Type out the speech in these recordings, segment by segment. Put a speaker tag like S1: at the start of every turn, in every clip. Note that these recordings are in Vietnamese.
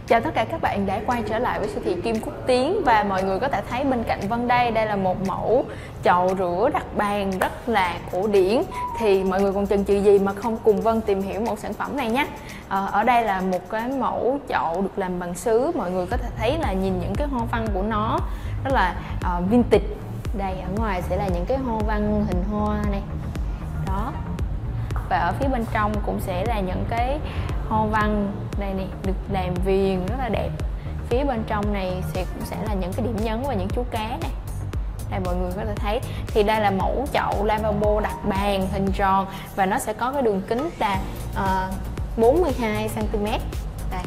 S1: Chào tất cả các bạn đã quay trở lại với siêu thị Kim Quốc Tiến. Và mọi người có thể thấy bên cạnh Vân đây là một mẫu chậu rửa đặt bàn rất là cổ điển. Thì mọi người còn chần chừ gì mà không cùng Vân tìm hiểu mẫu sản phẩm này nhé. Ở đây là một cái mẫu chậu được làm bằng sứ. Mọi người có thể thấy là nhìn những cái hoa văn của nó rất là vintage. Đây ở ngoài sẽ là những cái hoa văn hình hoa này đó, và ở phía bên trong cũng sẽ là những cái hoa văn đây này, được làm viền rất là đẹp. Phía bên trong này cũng sẽ là những cái điểm nhấn và những chú cá này. Đây mọi người có thể thấy thì đây là mẫu chậu lavabo đặt bàn hình tròn và nó sẽ có cái đường kính là 42 cm đây.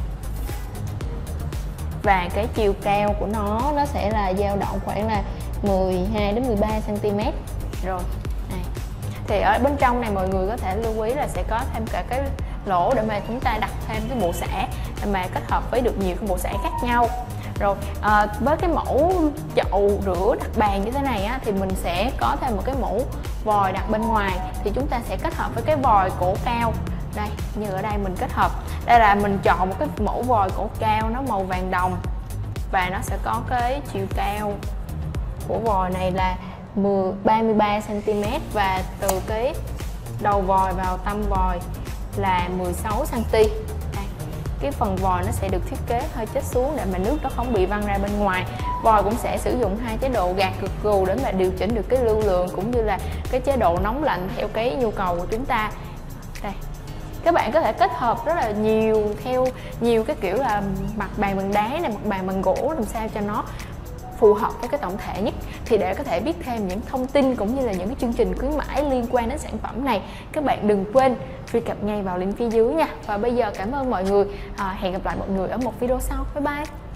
S1: Và cái chiều cao của nó sẽ là dao động khoảng là 12 đến 13 cm rồi. Này. Thì ở bên trong này mọi người có thể lưu ý là sẽ có thêm cả cái lỗ để mà chúng ta đặt thêm cái bộ xả để mà kết hợp với được nhiều cái bộ xả khác nhau. Rồi với cái mẫu chậu rửa đặt bàn như thế này á, thì mình sẽ có thêm một cái mẫu vòi đặt bên ngoài. Thì chúng ta sẽ kết hợp với cái vòi cổ cao. Đây, như ở đây mình kết hợp. Đây là mình chọn một cái mẫu vòi cổ cao nó màu vàng đồng. Và nó sẽ có cái chiều cao của vòi này là 33 cm. Và từ cái đầu vòi vào tâm vòi là 16 cm. Đây, cái phần vòi nó sẽ được thiết kế hơi chết xuống để mà nước nó không bị văng ra bên ngoài. Vòi cũng sẽ sử dụng hai chế độ gạt gật gù để mà điều chỉnh được cái lưu lượng cũng như là cái chế độ nóng lạnh theo cái nhu cầu của chúng ta. Đây, các bạn có thể kết hợp rất là nhiều theo nhiều cái kiểu là mặt bàn bằng đá này, mặt bàn bằng gỗ, làm sao cho nó phù hợp với cái tổng thể nhất. Thì để có thể biết thêm những thông tin cũng như là những cái chương trình khuyến mãi liên quan đến sản phẩm này, các bạn đừng quên truy cập ngay vào link phía dưới nha. Và bây giờ cảm ơn mọi người, hẹn gặp lại mọi người ở một video sau. Bye bye.